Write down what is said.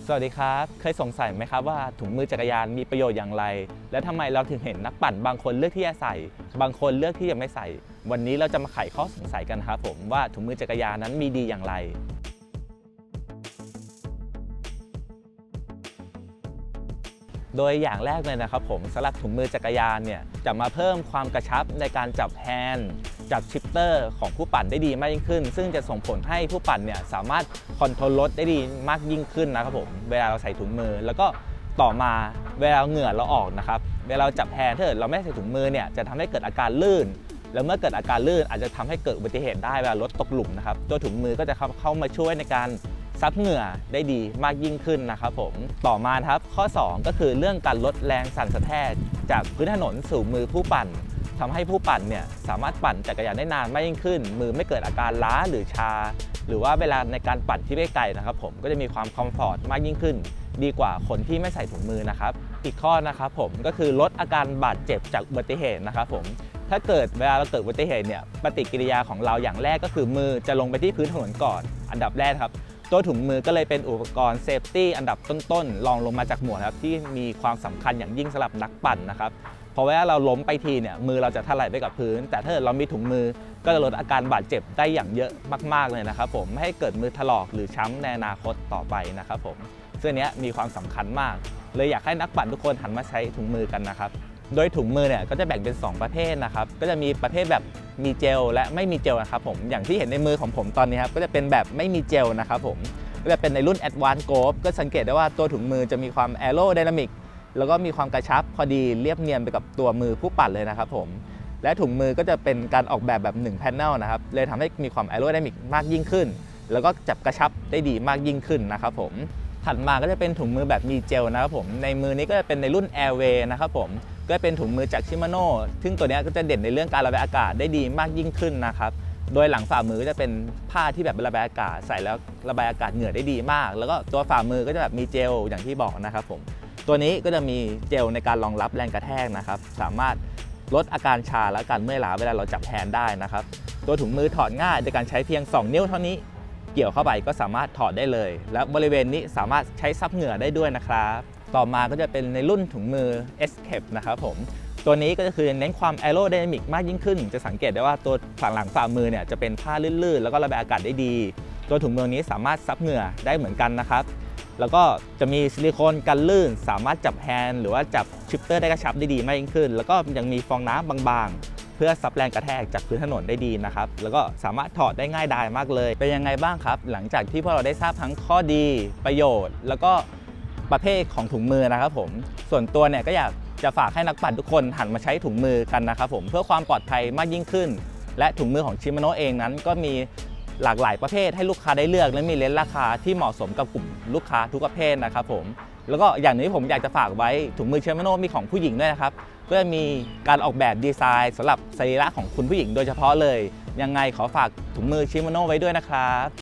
สวัสดีครับเคยสงสัยไหมครับว่าถุงมือจักรยานมีประโยชน์อย่างไรและทำไมเราถึงเห็นนักปั่นบางคนเลือกที่จะใส่บางคนเลือกที่จะไม่ใส่วันนี้เราจะมาไขข้อสงสัยกันครับผมว่าถุงมือจักรยานนั้นมีดีอย่างไรโดยอย่างแรกเลยนะครับผมสำหรับถุงมือจักรยานเนี่ยจะมาเพิ่มความกระชับในการจับแฮนด์จับชิปเตอร์ของผู้ปั่นได้ดีมากยิ่งขึ้นซึ่งจะส่งผลให้ผู้ปั่นเนี่ยสามารถคอนโทรลรถได้ดีมากยิ่งขึ้นนะครับผมเวลาเราใส่ถุงมือแล้วก็ต่อมาเวลาเหงื่อเราออกนะครับเวลาเราจับแฮนด์ถ้าเกิดเราไม่ใส่ถุงมือเนี่ยจะทำให้เกิดอาการลื่นแล้วเมื่อเกิดอาการลื่นอาจจะทำให้เกิดอุบัติเหตุได้เวลารถตกหลุมนะครับตัวถุงมือก็จะเข้ามาช่วยในการซับเหงื่อได้ดีมากยิ่งขึ้นนะครับผมต่อมาครับข้อ2ก็คือเรื่องการลดแรงสั่นสะแทกจากพื้นถนนสู่มือผู้ปั่นทำให้ผู้ปั่นเนี่ยสามารถปั่นจักรยานได้นานมากยิ่งขึ้นมือไม่เกิดอาการล้าหรือชาหรือว่าเวลาในการปั่นที่ไกลๆนะครับผมก็จะมีความคอมฟอร์ตมากยิ่งขึ้นดีกว่าคนที่ไม่ใส่ถุงมือนะครับอีกข้อนะครับผมก็คือลดอาการบาดเจ็บจากอุบัติเหตุนะครับผมถ้าเกิดเวลาเราเกิดอุบัติเหตุเนี่ยปฏิกิริยาของเราอย่างแรกก็คือมือจะลงไปที่พื้นถนนก่อนอันดับแรกครับตัวถุงมือก็เลยเป็นอุปกรณ์เซฟตี้อันดับต้นๆรองลงมาจากหมวกครับที่มีความสำคัญอย่างยิ่งสำหรับนักปั่นนะครับเพราะว่าเราล้มไปทีเนี่ยมือเราจะถลายไปกับพื้นแต่ถ้าเรามีถุงมือก็จะลดอาการบาดเจ็บได้อย่างเยอะมากๆเลยนะครับผมไม่ให้เกิดมือถลอกหรือช้ำในอนาคตต่อไปนะครับผมซึ่งนี้มีความสำคัญมากเลยอยากให้นักปั่นทุกคนหันมาใช้ถุงมือกันนะครับโดยถุงมือเนี่ยก็จะแบ่งเป็น2ประเภทนะครับก็จะมีประเภทแบบมีเจลและไม่มีเจลนะครับผมอย่างที่เห็นในมือของผมตอนนี้ครับก็จะเป็นแบบไม่มีเจลนะครับผมก็จะเป็นในรุ่น Advanced Glove ก็สังเกตได้ว่าตัวถุงมือจะมีความ Aerodynamic แล้วก็มีความกระชับพอดีเรียบเนียนไปกับตัวมือผู้ปั่นเลยนะครับผมและถุงมือก็จะเป็นการออกแบบ1 Panel นะครับเลยทำให้มีความ Aerodynamic มากยิ่งขึ้นแล้วก็จับกระชับได้ดีมากยิ่งขึ้นนะครับผมถัดมาก็จะเป็นถุงมือแบบมีเจลนะครับผมในมือนี้ก็จะเป็นในรุ่น Airway นะครับผมก็เป็นถุงมือจากชิมาโน่ซึ่งตัวนี้ก็จะเด่นในเรื่องการระบายอากาศได้ดีมากยิ่งขึ้นนะครับโดยหลังฝ่ามือก็จะเป็นผ้าที่แบบระบายอากาศใส่แล้วระบายอากาศเหงื่อได้ดีมากแล้วก็ตัวฝ่ามือก็จะแบบมีเจลอย่างที่บอกนะครับผมตัวนี้ก็จะมีเจลในการรองรับแรงกระแทกนะครับสามารถลดอาการชาและอาการเมื่อยล้าเวลาเราจับแฮนด์ได้นะครับตัวถุงมือถอดง่ายโดยการใช้เพียง2 นิ้วเท่านี้เกี่ยวเข้าไปก็สามารถถอดได้เลยและบริเวณนี้สามารถใช้ซับเหงื่อได้ด้วยนะครับต่อมาก็จะเป็นในรุ่นถุงมือ Escape นะครับผมตัวนี้ก็คือเน้นความ Aerodynamic มากยิ่งขึ้นจะสังเกตได้ว่าตัวฝั่งหลังฝ่ามือเนี่ยจะเป็นผ้าลื่นๆแล้วก็ระบายอากาศได้ดีตัวถุงมือนี้สามารถซับเหงื่อได้เหมือนกันนะครับแล้วก็จะมีซิลิโคนกันลื่นสามารถจับแฮนด์หรือว่าจับชิปเตอร์ได้กระชับได้ดีมากยิ่งขึ้นแล้วก็ยังมีฟองน้ำบางๆเพื่อซับแรงกระแทกจากพื้นถนนได้ดีนะครับแล้วก็สามารถถอดได้ง่ายดายมากเลยเป็นยังไงบ้างครับหลังจากที่พวกเราได้ทราบทั้งข้อดีประโยชน์แล้วก็ประเภทของถุงมือนะครับผมส่วนตัวเนี่ยก็อยากจะฝากให้นักปั่นทุกคนหันมาใช้ถุงมือกันนะครับผมเพื่อความปลอดภัยมากยิ่งขึ้นและถุงมือของชิมาโน่เองนั้นก็มีหลากหลายประเภทให้ลูกค้าได้เลือกและมีเลนส์ราคาที่เหมาะสมกับกลุ่มลูกค้าทุกประเภทนะครับผมแล้วก็อย่างนี้ผมอยากจะฝากไว้ถุงมือชิมาโน่มีของผู้หญิงด้วยนะครับก็จะมีการออกแบบดีไซน์สำหรับสรีระของคุณผู้หญิงโดยเฉพาะเลยยังไงขอฝากถุงมือชิมาโน่ไว้ด้วยนะครับ